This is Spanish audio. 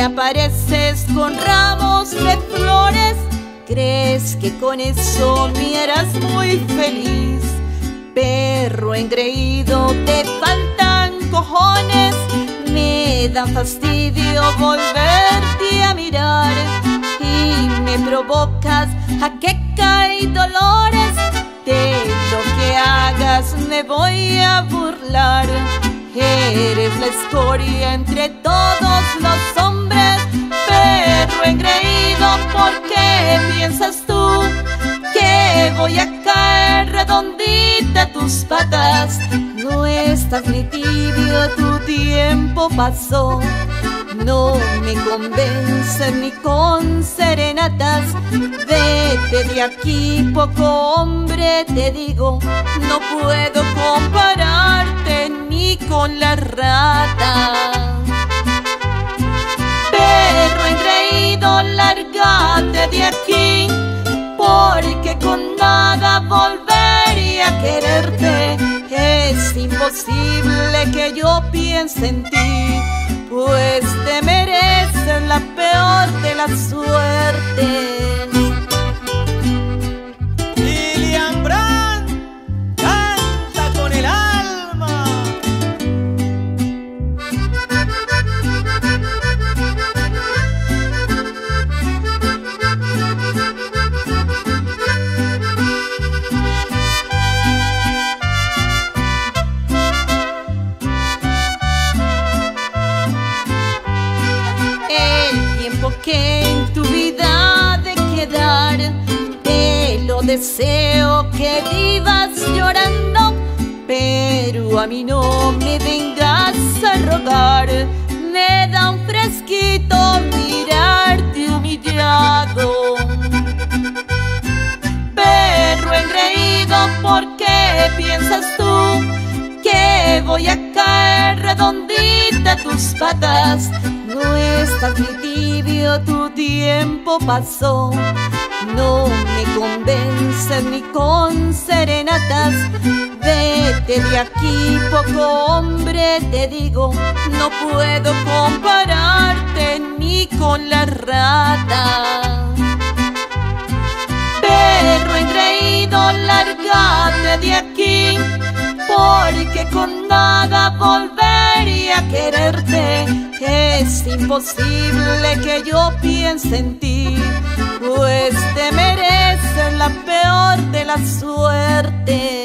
te apareces con ramos de flores. Crees que con eso me harás muy feliz. Perro engreído, te faltan cojones. Me da fastidio volverte a mirar y me provocas jaqueca y dolores. De lo que hagas me voy a burlar. Eres la escoria entre todos los hombres. Perro engreído, ¿por qué piensas tú que voy a caer redondita a tus patas? No estás ni tibio, tu tiempo pasó. No me convences ni con serenatas. Vete de aquí, poco hombre, te digo. No puedo compararte ni con la rata. Perro engreído, lárgate de aquí, porque con nada volvería a quererte. Es imposible que yo piense en ti, pues te mereces la peor de la suerte. Lilian Brand canta con el alma. Que en tu vida ha de quedar, te lo deseo que vivas llorando, pero a mí no me vengas a rogar. Me da un fresquito mirarte humillado. Perro engreído, ¿por qué piensas tú que voy a caer redondita a tus patas? No estás ni tibio, tu tiempo pasó. No me convences ni con serenatas. Vete de aquí, poco hombre, te digo. No puedo compararte ni con la rata. Perro engreído, lárgate de aquí, porque con nada volvería a quererte. Es imposible que yo piense en ti, pues te mereces la peor de la suerte.